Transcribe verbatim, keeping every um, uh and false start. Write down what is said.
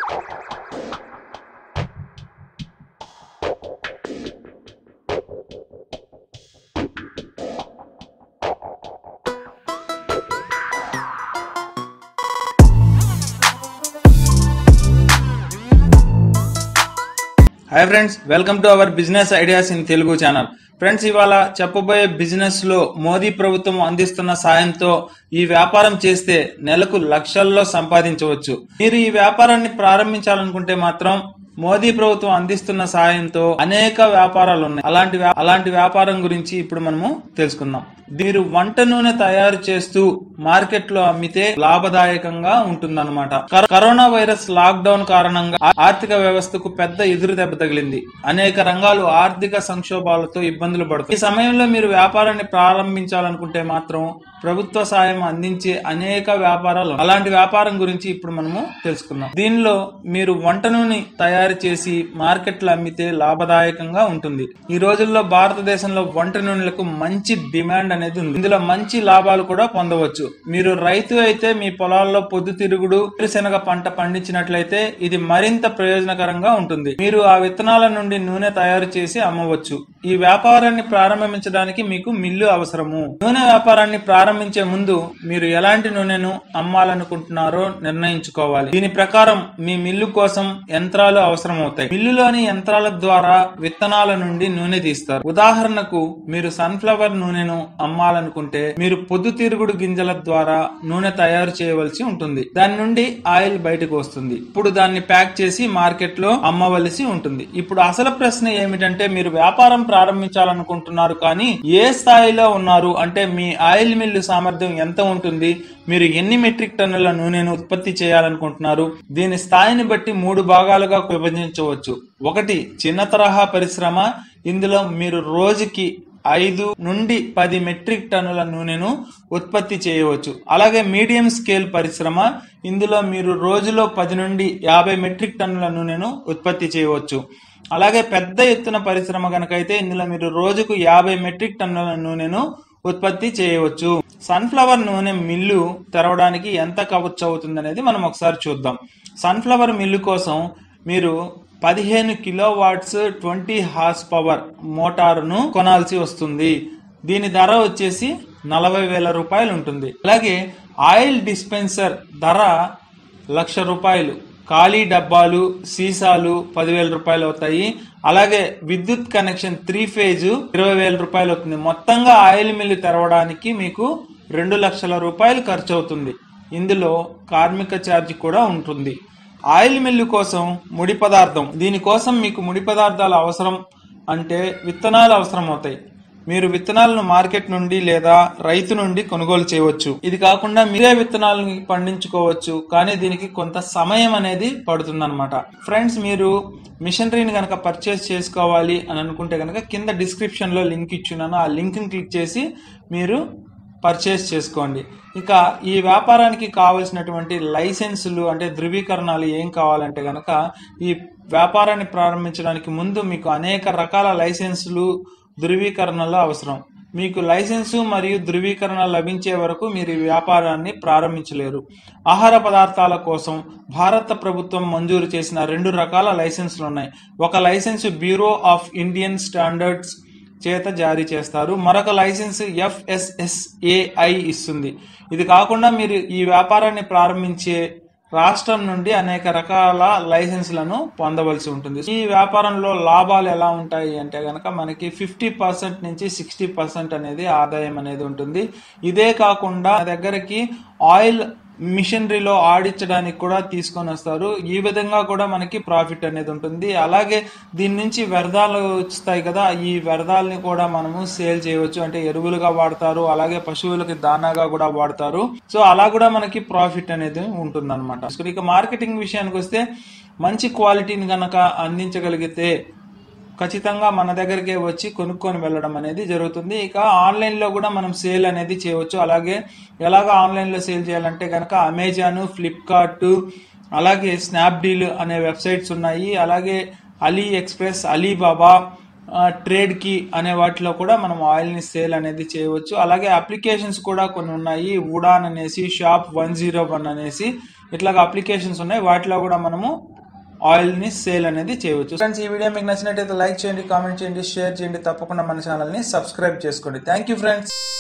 Hi friends, welcome to our business ideas in Telugu channel. Friends, ఇవాళ చెప్పబోయే business లో మోదీ ప్రభుత్వం అందిస్తున్న సాయంతో ఈ వ్యాపారం చేస్తే నెలకు లక్షల్లో సంపాదించవచ్చు. మీరు ఈ వ్యాపారాన్ని ప్రారంభించాలనుకుంటే మాత్రం మోదీ ప్రభుత్వం అందిస్తున్న సాయంతో అనేక వ్యాపారాలు ఉన్నాయి. అలాంటి అలాంటి వ్యాపారం గురించి ఇప్పుడు మనము తెలుసుకుందాం. మీరు వంట నూనె తయారు చేస్తూ మార్కెట్ లో అమ్మితే లాభదాయకంగా ఉంటుందన్నమాట. కరోనా వైరస్ లాక్ డౌన్ కారణంగా ఆర్థిక వ్యవస్థకు పెద్ద ఎదురు దెబ్బ తగిలింది. అనేక రంగాలు ఆర్థిక సంక్షోభాలతో ఇబ్బందులు పడుతుంది. ఈ సమయంలో మీరు వ్యాపారాన్ని ప్రారంభించాలనుకుంటే మాత్రం ప్రభుత్వ సాయం అందించే అనేక వ్యాపారాలు, అలాంటి వ్యాపారం గురించి ఇప్పుడు మనము తెలుసుకుందాం. దీనిలో మీరు వంట నూనె తయారు చేసి మార్కెట్ లో అమ్మితే లాభదాయకంగా ఉంటుంది. ఈ రోజుల్లో భారతదేశంలో వంట నూనెలకు మంచి డిమాండ్ అనేది ఉంది. ఇందులో మంచి లాభాలు కూడా పొందవచ్చు. మీరు రైతు అయితే మీ పొలాల్లో పొద్దుతిరుగుడు వేరుశెనగ పంట పండించినట్లయితే ఇది మరింత ప్రయోజనకరంగా ఉంటుంది. మీరు ఆ విత్తనాల నుండి నూనె తయారు చేసి అమ్మవచ్చు. ఈ వ్యాపారాన్ని ప్రారంభించడానికి మీకు మిల్లు అవసరము. నూనె వ్యాపారాన్ని ప్రారంభించే ముందు మీరు ఎలాంటి నూనెను అమ్మాలనుకుంటున్నారో నిర్ణయించుకోవాలి. దీని ప్రకారం మీ మిల్లు కోసం యంత్రాలు అవసరం అవుతాయి. మిల్లులోని యంత్రాల ద్వారా విత్తనాల నుండి నూనె తీస్తారు. ఉదాహరణకు మీరు సన్ఫ్లవర్ నూనెను అమ్మాలనుకుంటే మీరు పొద్దుతిరుగుడు గింజల ద్వారా నూనె తయారు చేయవలసి ఉంటుంది. దాని నుండి ఆయిల్ బయటకు వస్తుంది. ఇప్పుడు దాన్ని ప్యాక్ చేసి మార్కెట్ లో అమ్మవలసి ఉంటుంది. ఇప్పుడు అసలు ప్రశ్న ఏమిటంటే, మీరు వ్యాపారం ప్రారంభించాలనుకుంటున్నారు కానీ ఏ స్థాయిలో ఉన్నారు అంటే మీ ఆయిల్ మిల్లు సామర్థ్యం ఎంత ఉంటుంది, మీరు ఎన్ని మెట్రిక్ టన్నుల నూనెను ఉత్పత్తి చేయాలనుకుంటున్నారు. దీని స్థాయిని బట్టి మూడు భాగాలుగా విభజించవచ్చు. ఒకటి చిన్న తరహా పరిశ్రమ. ఇందులో మీరు రోజుకి ఐదు నుండి పది మెట్రిక్ టన్నుల నూనెను ఉత్పత్తి చేయవచ్చు. అలాగే మీడియం స్కేల్ పరిశ్రమ. ఇందులో మీరు రోజులో పది నుండి యాభై మెట్రిక్ టన్నుల నూనెను ఉత్పత్తి చేయవచ్చు. అలాగే పెద్ద ఎత్తున పరిశ్రమ కనుకైతే ఇందులో మీరు రోజుకు యాభై మెట్రిక్ టన్నుల నూనెను ఉత్పత్తి చేయవచ్చు. సన్ఫ్లవర్ నూనె మిల్లు తెరవడానికి ఎంత ఖర్చు అవుతుంది అనేది మనం ఒకసారి చూద్దాం. సన్ఫ్లవర్ మిల్లు కోసం మీరు పదిహేను kilo watts twenty horse power మోటారును కొనాల్సి వస్తుంది. దీని ధర వచ్చేసి నలభై వేల రూపాయలు ఉంటుంది. అలాగే ఆయిల్ డిస్పెన్సర్ ధర లక్ష రూపాయలు. ఖాళీ డబ్బాలు, సీసాలు పదివేల రూపాయలు అవుతాయి. అలాగే విద్యుత్ కనెక్షన్ త్రీ ఫేజ్ ఇరవై వేల రూపాయలు అవుతుంది. మొత్తంగా ఆయిల్ మిల్లు తెరవడానికి మీకు రెండు లక్షల రూపాయలు ఖర్చు అవుతుంది. ఇందులో కార్మిక ఛార్జ్ కూడా ఉంటుంది. ఆయిల్ మిల్లు కోసం ముడి పదార్థం. దీనికోసం మీకు ముడి పదార్థాలు అవసరం అంటే విత్తనాలు అవసరం అవుతాయి. మీరు విత్తనాలను మార్కెట్ నుండి లేదా రైతు నుండి కొనుగోలు చేయవచ్చు. ఇది కాకుండా మీరే విత్తనాలను పండించుకోవచ్చు, కానీ దీనికి కొంత సమయం అనేది పడుతుంది అనమాట. ఫ్రెండ్స్, మీరు మిషనరీని కనుక పర్చేస్ చేసుకోవాలి అని అనుకుంటే కనుక కింద డిస్క్రిప్షన్ లో లింక్ ఇచ్చున్నాను. ఆ లింక్ ని క్లిక్ చేసి మీరు పర్చేస్ చేసుకోండి. ఇక ఈ వ్యాపారానికి కావలసినటువంటి లైసెన్సులు అంటే ధృవీకరణలు ఏం కావాలంటే గనక ఈ వ్యాపారాన్ని ప్రారంభించడానికి ముందు మీకు అనేక రకాల లైసెన్సులు, ధృవీకరణలు అవసరం. మీకు లైసెన్సు మరియు ధృవీకరణ లభించే వరకు మీరు ఈ వ్యాపారాన్ని ప్రారంభించలేరు. ఆహార పదార్థాల కోసం భారత ప్రభుత్వం మంజూరు చేసిన రెండు రకాల లైసెన్సులు ఉన్నాయి. ఒక licence bureau of Indian standards చేత జారీ చేస్తారు. మరొక licence F S S A I ఇస్తుంది. ఇది కాకుండా మీరు ఈ వ్యాపారాన్ని ప్రారంభించే రాష్ట్రం నుండి అనేక రకాల లైసెన్స్లను పొందవలసి ఉంటుంది. ఈ వ్యాపారంలో లాభాలు ఎలా ఉంటాయి అంటే గనక మనకి ఫిఫ్టీ పర్సెంట్ నుంచి సిక్స్టీ పర్సెంట్ అనేది ఆదాయం అనేది ఉంటుంది. ఇదే కాకుండా దగ్గరికి ఆయిల్ మిషనరీలో ఆడించడానికి కూడా తీసుకొని వస్తారు. ఈ విధంగా కూడా మనకి ప్రాఫిట్ అనేది ఉంటుంది. అలాగే దీని నుంచి వ్యర్థాలు వస్తాయి కదా, ఈ వ్యర్థాలని కూడా మనము సేల్ చేయవచ్చు. అంటే ఎరువులుగా వాడతారు, అలాగే పశువులకి దానాగా కూడా వాడతారు. సో అలా కూడా మనకి ప్రాఫిట్ అనేది ఉంటుంది అనమాట. ఇక మార్కెటింగ్ విషయానికి వస్తే మంచి క్వాలిటీని గనక అందించగలిగితే ఖచ్చితంగా మన దగ్గరికే వచ్చి కొనుక్కొని వెళ్ళడం అనేది జరుగుతుంది. ఇక ఆన్లైన్ లో కూడా మనం సేల్ అనేది చేయవచ్చు. అలాగే ఎలాగ ఆన్లైన్ లో సేల్ చేయాలంటే కనుక అమెజాన్, ఫ్లిప్కార్ట్, అలాగే స్నాప్డీల్ అనే వెబ్సైట్స్ ఉన్నాయి. అలాగే అలీ ఎక్స్ప్రెస్, అలీబాబా, ట్రేడ్ కి అనే వాటిలో కూడా మనం ఆయిల్ ని సేల్ అనేది చేయవచ్చు. అలాగే అప్లికేషన్స్ కూడా కొన్ని ఉన్నాయి. ఉడాన్ అనేసి, షాప్ వన్ జీరో వన్ అనేసి ఇట్లాగా అప్లికేషన్స్ ఉన్నాయి. వాటిలో కూడా మనము ఆయిల్ ని సేల్ అనేది చేయవచ్చు. ఫ్రెండ్స్, ఈ వీడియో మీకు నచ్చినట్లయితే లైక్ చేయండి, కామెంట్ చేయండి, షేర్ చేయండి. తప్పకుండా మన ఛానల్ ని సబ్స్క్రైబ్ చేసుకోండి. Thank you friends.